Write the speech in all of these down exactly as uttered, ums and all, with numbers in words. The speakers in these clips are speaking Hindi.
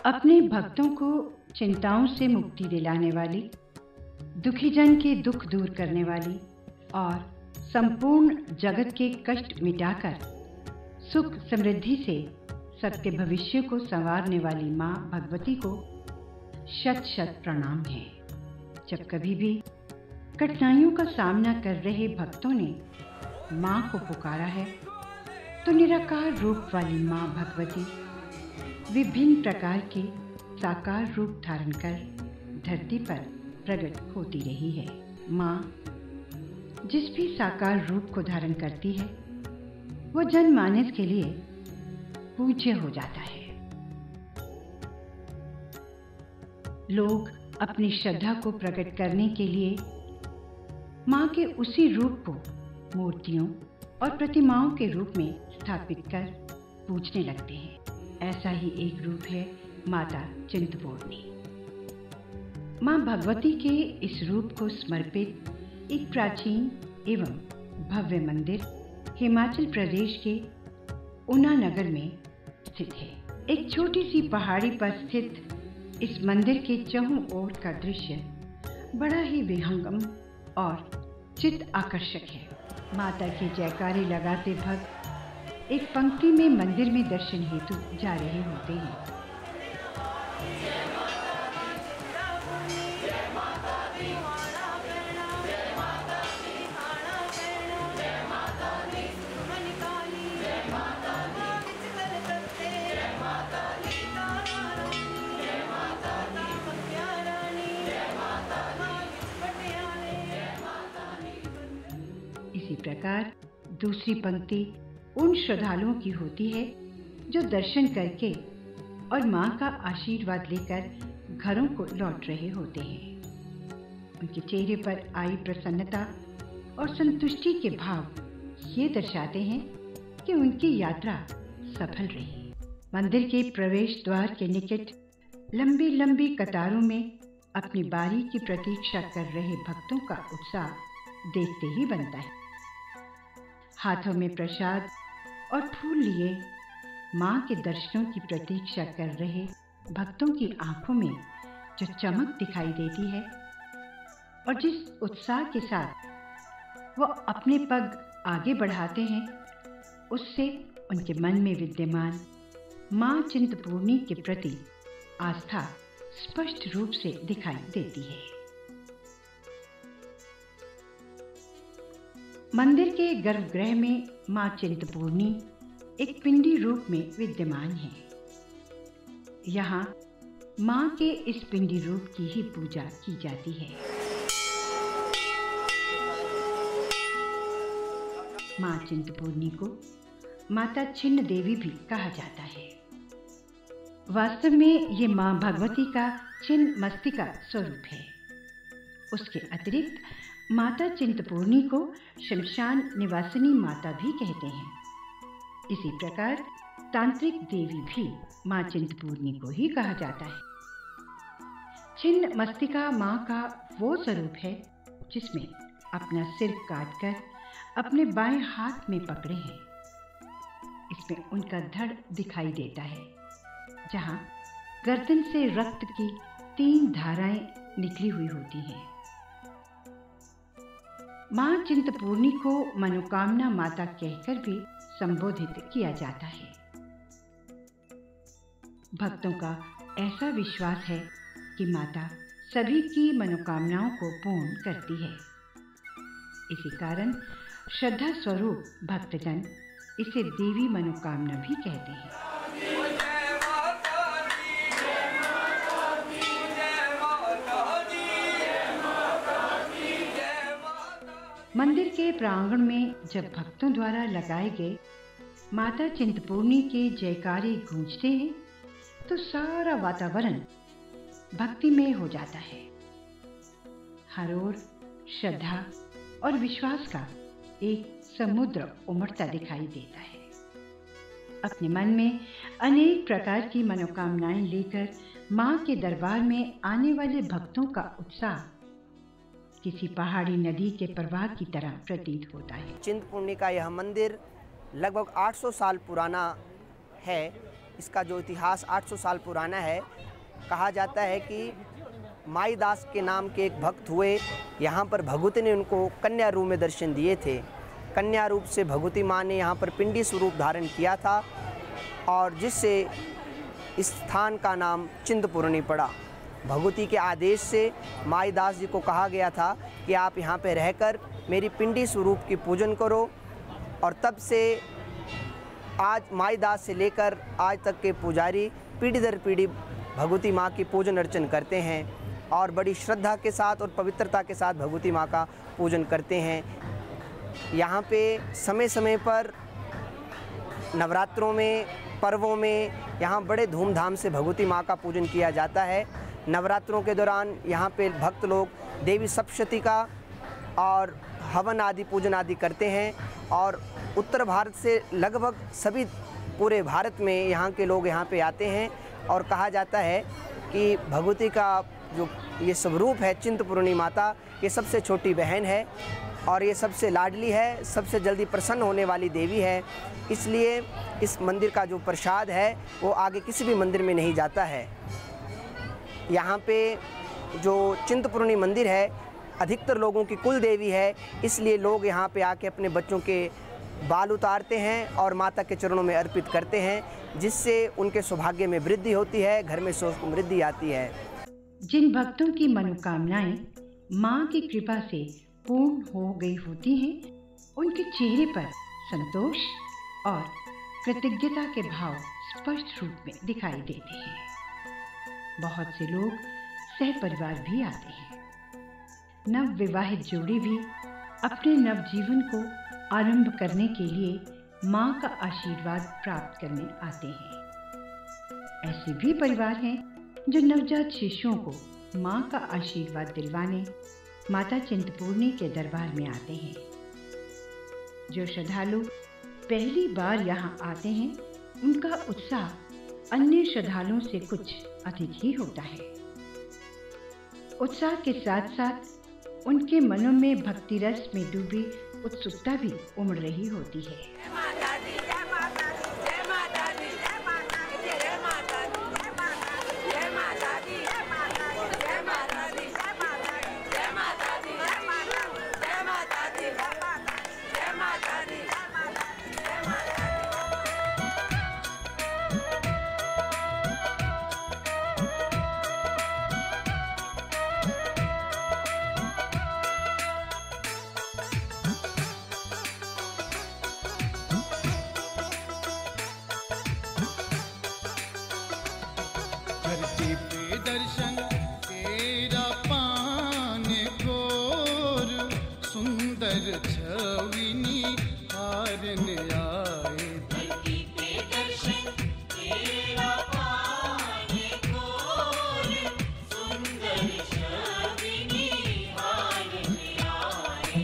अपने भक्तों को चिंताओं से मुक्ति दिलाने वाली, दुखी जन के दुख दूर करने वाली और संपूर्ण जगत के कष्ट मिटाकर सुख समृद्धि से सबके भविष्य को संवारने वाली माँ भगवती को शत शत प्रणाम है। जब कभी भी कठिनाइयों का सामना कर रहे भक्तों ने माँ को पुकारा है तो निराकार रूप वाली माँ भगवती विभिन्न प्रकार के साकार रूप धारण कर धरती पर प्रकट होती रही है। माँ जिस भी साकार रूप को धारण करती है वो जनमानस के लिए पूज्य हो जाता है। लोग अपनी श्रद्धा को प्रकट करने के लिए माँ के उसी रूप को मूर्तियों और प्रतिमाओं के रूप में स्थापित कर पूजने लगते हैं। ऐसा ही एक रूप है माता चिंतपूर्णी। माँ भगवती के इस रूप को समर्पित एक प्राचीन एवं भव्य मंदिर हिमाचल प्रदेश के ऊना नगर में स्थित है। एक छोटी सी पहाड़ी पर स्थित इस मंदिर के चहुं ओर का दृश्य बड़ा ही विहंगम और चित्त आकर्षक है। माता की जयकारे लगाते भक्त एक पंक्ति में मंदिर में दर्शन हेतु जा रहे होते हैं। इसी प्रकार दूसरी पंक्ति उन श्रद्धालुओं की होती है जो दर्शन करके और माँ का आशीर्वाद लेकर घरों को लौट रहे होते हैं। उनके चेहरे पर आई प्रसन्नता और संतुष्टि के भाव ये दर्शाते हैं कि उनकी यात्रा सफल रही। मंदिर के प्रवेश द्वार के निकट लंबी लंबी कतारों में अपनी बारी की प्रतीक्षा कर रहे भक्तों का उत्साह देखते ही बनता है। हाथों में प्रसाद और फूल लिए माँ के दर्शनों की प्रतीक्षा कर रहे भक्तों की आंखों में जो चमक दिखाई देती है और जिस उत्साह के साथ वो अपने पग आगे बढ़ाते हैं, उससे उनके मन में विद्यमान माँ चिंतपूर्णी के प्रति आस्था स्पष्ट रूप से दिखाई देती है। मंदिर के गर्भगृह में माँ चिंतपूर्णी एक पिंडी रूप में विद्यमान है। यहाँ माँ के इस पिंडी रूप की ही पूजा की जाती है। माँ चिंतपूर्णी को माता छिन्न देवी भी कहा जाता है। वास्तव में ये माँ भगवती का छिन्नमस्तिका स्वरूप है। उसके अतिरिक्त माता चिंतपूर्णी को शमशान निवासिनी माता भी कहते हैं। इसी प्रकार तांत्रिक देवी भी माँ चिंतपूर्णी को ही कहा जाता है। छिन्नमस्तिका माँ का वो स्वरूप है जिसमें अपना सिर काटकर अपने बाएं हाथ में पकड़े हैं। इसमें उनका धड़ दिखाई देता है, जहाँ गर्दन से रक्त की तीन धाराएं निकली हुई होती हैं। माँ चिंतपूर्णी को मनोकामना माता कहकर भी संबोधित किया जाता है। भक्तों का ऐसा विश्वास है कि माता सभी की मनोकामनाओं को पूर्ण करती है। इसी कारण श्रद्धा स्वरूप भक्तजन इसे देवी मनोकामना भी कहते हैं। मंदिर के प्रांगण में जब भक्तों द्वारा लगाए गए माता चिंतपूर्णी के जयकारे गूंजते हैं तो सारा वातावरण भक्तिमय हो जाता है। हर ओर श्रद्धा और विश्वास का एक समुद्र उमड़ता दिखाई देता है। अपने मन में अनेक प्रकार की मनोकामनाएं लेकर माँ के दरबार में आने वाले भक्तों का उत्साह किसी पहाड़ी नदी के प्रवाह की तरह प्रतीत होता है। चिंतपूर्णी का यह मंदिर लगभग आठ सौ साल पुराना है इसका जो इतिहास आठ सौ साल पुराना है। कहा जाता है कि माई दास के नाम के एक भक्त हुए, यहाँ पर भगवती ने उनको कन्या रूप में दर्शन दिए थे। कन्या रूप से भगवती माँ ने यहाँ पर पिंडी स्वरूप धारण किया था और जिससे इस स्थान का नाम चिंतपूर्णी पड़ा। भगवती के आदेश से माई दास जी को कहा गया था कि आप यहाँ पे रहकर मेरी पिंडी स्वरूप की पूजन करो, और तब से आज माई दास से लेकर आज तक के पुजारी पीढ़ी दर पीढ़ी भगवती माँ की पूजन अर्चन करते हैं और बड़ी श्रद्धा के साथ और पवित्रता के साथ भगवती माँ का पूजन करते हैं। यहाँ पे समय समय पर नवरात्रों में, पर्वों में यहाँ बड़े धूमधाम से भगवती माँ का पूजन किया जाता है। नवरात्रों के दौरान यहाँ पे भक्त लोग देवी सप्तशती का और हवन आदि पूजन आदि करते हैं, और उत्तर भारत से लगभग सभी पूरे भारत में यहाँ के लोग यहाँ पे आते हैं। और कहा जाता है कि भगवती का जो ये स्वरूप है चिंतपूर्णी माता, ये सबसे छोटी बहन है और ये सबसे लाडली है, सबसे जल्दी प्रसन्न होने वाली देवी है। इसलिए इस मंदिर का जो प्रसाद है वो आगे किसी भी मंदिर में नहीं जाता है। यहाँ पे जो चिंतपूर्णी मंदिर है अधिकतर लोगों की कुल देवी है, इसलिए लोग यहाँ पे आके अपने बच्चों के बाल उतारते हैं और माता के चरणों में अर्पित करते हैं, जिससे उनके सौभाग्य में वृद्धि होती है, घर में सुख समृद्धि आती है। जिन भक्तों की मनोकामनाएं माँ की कृपा से पूर्ण हो गई होती हैं, उनके चेहरे पर संतोष और कृतज्ञता के भाव स्पष्ट रूप में दिखाई देते हैं। बहुत से लोग सह परिवार भी आते हैं। नव विवाहित जोड़ी भी अपने नव जीवन को आरंभ करने के लिए माँ का आशीर्वाद प्राप्त करने आते हैं। ऐसे भी परिवार हैं जो नवजात शिशुओं को माँ का आशीर्वाद दिलवाने माता चिंतपूर्णी के दरबार में आते हैं। जो श्रद्धालु पहली बार यहाँ आते हैं, उनका उत्साह अन्य श्रद्धालुओं से कुछ अधिक ही होता है। उत्साह के साथ साथ उनके मनों में भक्ति रस में डूबी उत्सुकता भी उमड़ रही होती है। धरती पे दर्शन तेरा पाने गोर, सुंदर छवि निहारने आए। धरती पे दर्शन तेरा पाने गोर, सुंदर छवि निहारने आए।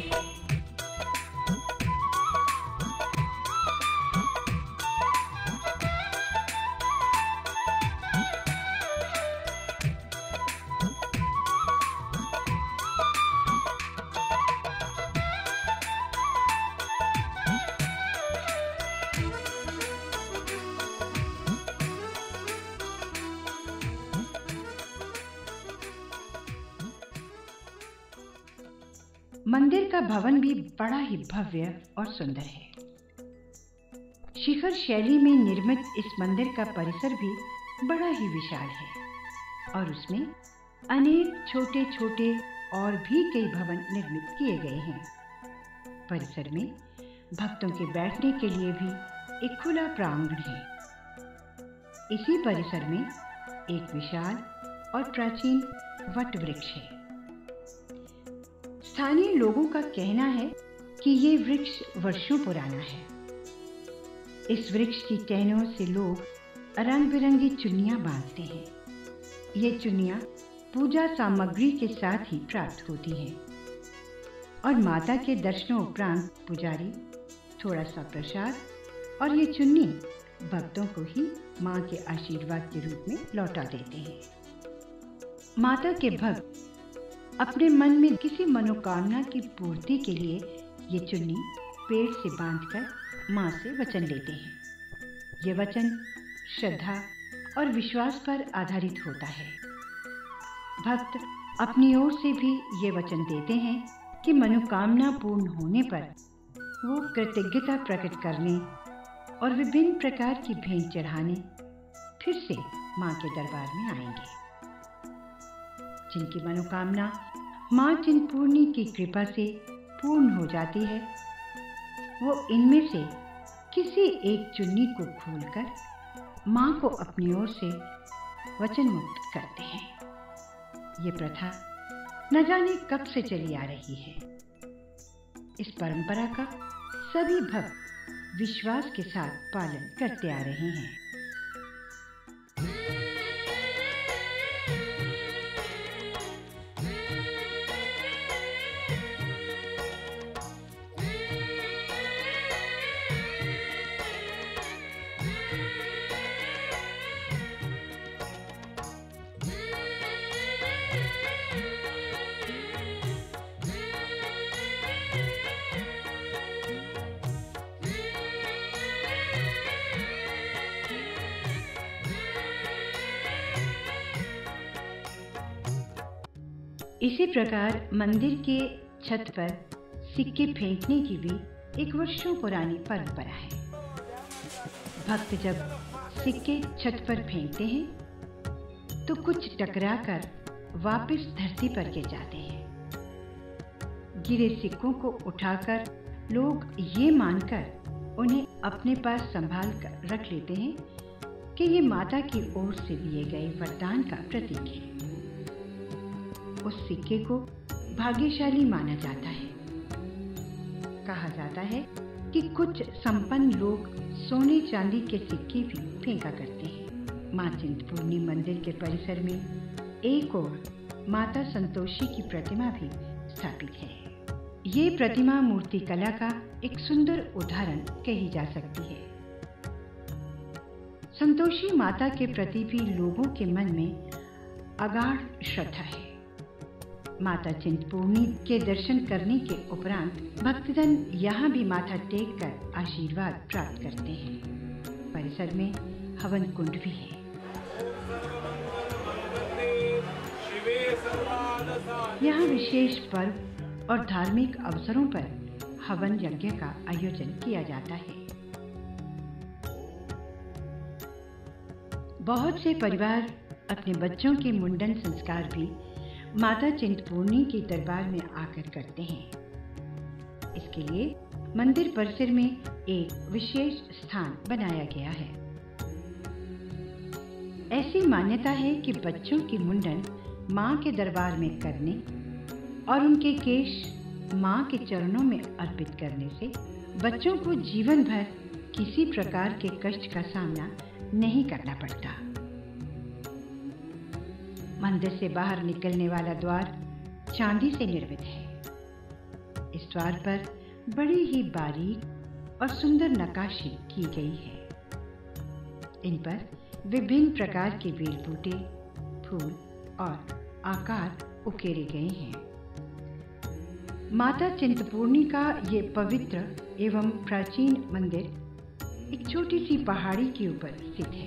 मंदिर का भवन भी बड़ा ही भव्य और सुंदर है। शिखर शैली में निर्मित इस मंदिर का परिसर भी बड़ा ही विशाल है और उसमें अनेक छोटे छोटे और भी कई भवन निर्मित किए गए हैं। परिसर में भक्तों के बैठने के लिए भी एक खुला प्रांगण है। इसी परिसर में एक विशाल और प्राचीन वट वृक्ष है। स्थानीय लोगों का कहना है कि ये वृक्ष वर्षों पुराना है। इस वृक्ष की टहनियों से लोग रंग बिरंगी चुन्नियां बांधते हैं। ये चुन्नियां पूजा सामग्री के साथ ही प्राप्त होती हैं और माता के दर्शनों उपरांत पुजारी थोड़ा सा प्रसाद और ये चुन्नी भक्तों को ही माँ के आशीर्वाद के रूप में लौटा देते हैं। माता के भक्त अपने मन में किसी मनोकामना की पूर्ति के लिए ये चुन्नी पेड़ से बांधकर माँ से वचन लेते हैं। ये वचन श्रद्धा और विश्वास पर आधारित होता है। भक्त अपनी ओर से भी ये वचन देते हैं कि मनोकामना पूर्ण होने पर वो कृतज्ञता प्रकट करने और विभिन्न प्रकार की भेंट चढ़ाने फिर से माँ के दरबार में आएंगे। जिनकी मनोकामना माँ चिंतपूर्णी की कृपा से पूर्ण हो जाती है, वो इनमें से किसी एक चुन्नी को खोलकर माँ को अपनी ओर से वचन मुक्त करते हैं। ये प्रथा न जाने कब से चली आ रही है। इस परंपरा का सभी भक्त विश्वास के साथ पालन करते आ रहे हैं। इसी प्रकार मंदिर के छत पर सिक्के फेंकने की भी एक वर्षों पुरानी परंपरा है। भक्त जब सिक्के छत पर फेंकते हैं तो कुछ टकराकर वापस धरती पर गिर जाते हैं। गिरे सिक्कों को उठाकर लोग ये मानकर उन्हें अपने पास संभाल कर रख लेते हैं कि ये माता की ओर से दिए गए वरदान का प्रतीक है। उस सिक्के को भाग्यशाली माना जाता है। कहा जाता है कि कुछ संपन्न लोग सोने चांदी के सिक्के भी फेंका करते हैं। माँ चिंतपूर्णी मंदिर के परिसर में एक और माता संतोषी की प्रतिमा भी स्थापित है। ये प्रतिमा मूर्ति कला का एक सुंदर उदाहरण कही जा सकती है। संतोषी माता के प्रति भी लोगों के मन में अगाध श्रद्धा है। माता चिंतपूर्णी के दर्शन करने के उपरांत भक्तजन यहाँ भी माथा टेक कर आशीर्वाद प्राप्त करते हैं। परिसर में हवन कुंड भी है। यहाँ विशेष पर्व और धार्मिक अवसरों पर हवन यज्ञ का आयोजन किया जाता है। बहुत से परिवार अपने बच्चों के मुंडन संस्कार भी माता चिंतपूर्णी के दरबार में आकर करते हैं। इसके लिए मंदिर परिसर में एक विशेष स्थान बनाया गया है। ऐसी मान्यता है कि बच्चों की मुंडन माँ के दरबार में करने और उनके केश माँ के चरणों में अर्पित करने से बच्चों को जीवन भर किसी प्रकार के कष्ट का सामना नहीं करना पड़ता। मंदिर से बाहर निकलने वाला द्वार चांदी से निर्मित है। इस द्वार पर बड़ी ही बारीक और सुंदर नक्काशी की गई है। इन पर विभिन्न प्रकार के बेल बूटे, फूल और आकार उकेरे गए हैं। माता चिंतपूर्णी का ये पवित्र एवं प्राचीन मंदिर एक छोटी सी पहाड़ी के ऊपर स्थित है।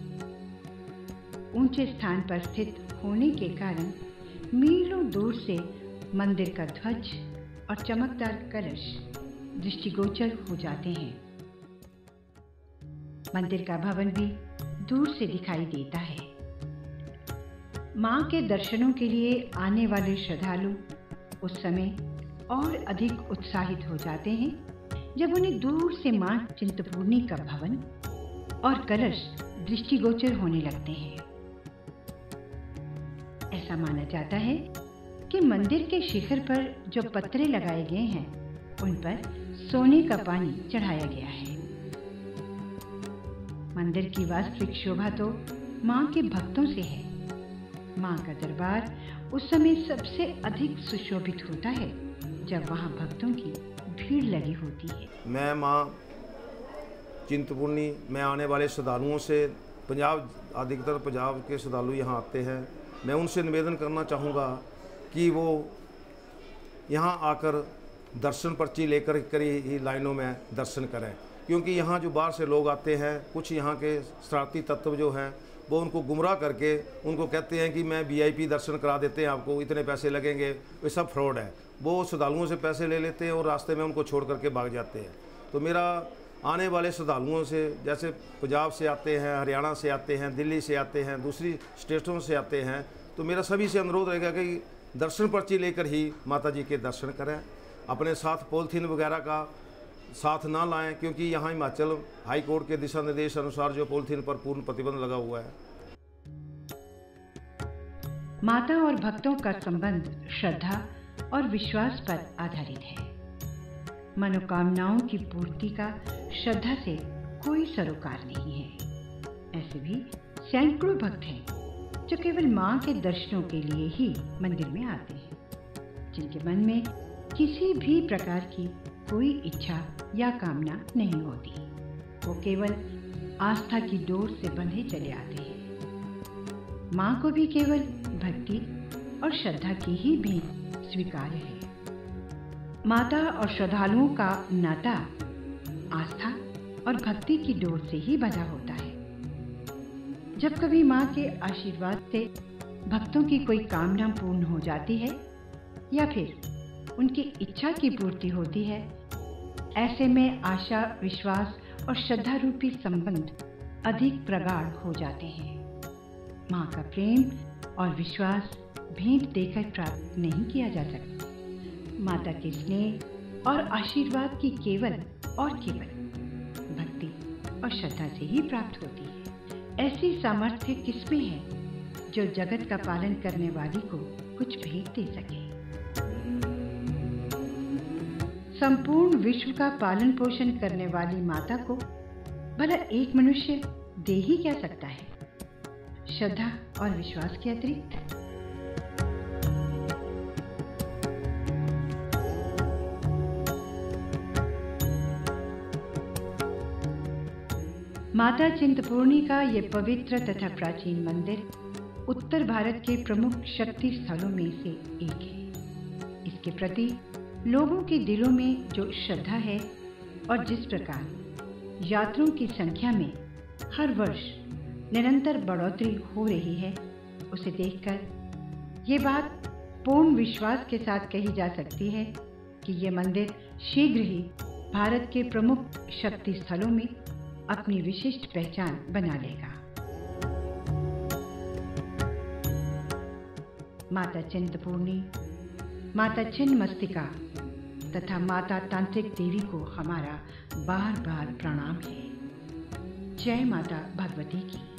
ऊंचे स्थान पर स्थित होने के कारण मीलों दूर से मंदिर का ध्वज और चमकदार कलश दृष्टिगोचर हो जाते हैं। मंदिर का भवन भी दूर से दिखाई देता है। मां के दर्शनों के लिए आने वाले श्रद्धालु उस समय और अधिक उत्साहित हो जाते हैं जब उन्हें दूर से मां चिंतपूर्णी का भवन और कलश दृष्टिगोचर होने लगते हैं। ऐसा माना जाता है कि मंदिर के शिखर पर जो पत्रे लगाए गए हैं उन पर सोने का पानी चढ़ाया गया है। मंदिर की वास्तविक शोभा तो मां के भक्तों से है। मां का दरबार उस समय सबसे अधिक सुशोभित होता है जब वहां भक्तों की भीड़ लगी होती है। मैं मां चिंतपूर्णी में आने वाले श्रद्धालुओं से, पंजाब अधिकतर पंजाब के श्रद्धालु यहाँ आते हैं, मैं उनसे निवेदन करना चाहूँगा कि वो यहाँ आकर दर्शन पर्ची लेकर कर ही लाइनों में दर्शन करें। क्योंकि यहाँ जो बाहर से लोग आते हैं, कुछ यहाँ के शरारती तत्व जो हैं वो उनको गुमराह करके उनको कहते हैं कि मैं वीआईपी दर्शन करा देते हैं, आपको इतने पैसे लगेंगे। वे सब फ्रॉड है। वो श्रद्धालुओं से पैसे ले लेते हैं और रास्ते में उनको छोड़ करके भाग जाते हैं। तो मेरा आने वाले श्रद्धालुओं से, जैसे पंजाब से आते हैं, हरियाणा से आते हैं, दिल्ली से आते हैं, दूसरी स्टेटों से आते हैं, तो मेरा सभी से अनुरोध रहेगा कि दर्शन पर्ची लेकर ही माता जी के दर्शन करें। अपने साथ पॉलीथीन वगैरह का साथ ना लाएं, क्योंकि यहाँ हिमाचल हाई कोर्ट के दिशा निर्देश अनुसार जो पॉलीथीन पर पूर्ण प्रतिबंध लगा हुआ है। माता और भक्तों का संबंध श्रद्धा और विश्वास पर आधारित है। मनोकामनाओं की पूर्ति का श्रद्धा से कोई सरोकार नहीं है। ऐसे भी सैकड़ों भक्त हैं जो केवल मां के दर्शनों के लिए ही मंदिर में आते हैं, जिनके मन में किसी भी प्रकार की कोई इच्छा या कामना नहीं होती। वो केवल आस्था की डोर से बंधे चले आते हैं। मां को भी केवल भक्ति और श्रद्धा की ही भेंट स्वीकार्य है। माता और श्रद्धालुओं का नाता आस्था और भक्ति की डोर से ही बंधा होता है। जब कभी मां के आशीर्वाद से भक्तों की कोई कामना पूर्ण हो जाती है या फिर उनकी इच्छा की पूर्ति होती है, ऐसे में आशा, विश्वास और श्रद्धा रूपी संबंध अधिक प्रगाढ़ हो जाते हैं। मां का प्रेम और विश्वास भेंट देकर प्राप्त नहीं किया जा सकता। माता के स्नेह और आशीर्वाद की केवल और केवल भक्ति और श्रद्धा से ही प्राप्त होती है। ऐसी सामर्थ्य किसमें है जो जगत का पालन करने वाली को कुछ भेंट दे सके। संपूर्ण विश्व का पालन पोषण करने वाली माता को भला एक मनुष्य दे ही क्या सकता है, श्रद्धा और विश्वास के अतिरिक्त। माता चिंतपूर्णी का ये पवित्र तथा प्राचीन मंदिर उत्तर भारत के प्रमुख शक्ति स्थलों में से एक है। इसके प्रति लोगों के दिलों में जो श्रद्धा है और जिस प्रकार यात्रियों की संख्या में हर वर्ष निरंतर बढ़ोतरी हो रही है, उसे देखकर ये बात पूर्ण विश्वास के साथ कही जा सकती है कि ये मंदिर शीघ्र ही भारत के प्रमुख शक्ति स्थलों में अपनी विशिष्ट पहचान बना लेगा। माता चिंतपूर्णी, माता छिन्नमस्तिका तथा माता तांत्रिक देवी को हमारा बार बार प्रणाम है। जय माता भगवती की।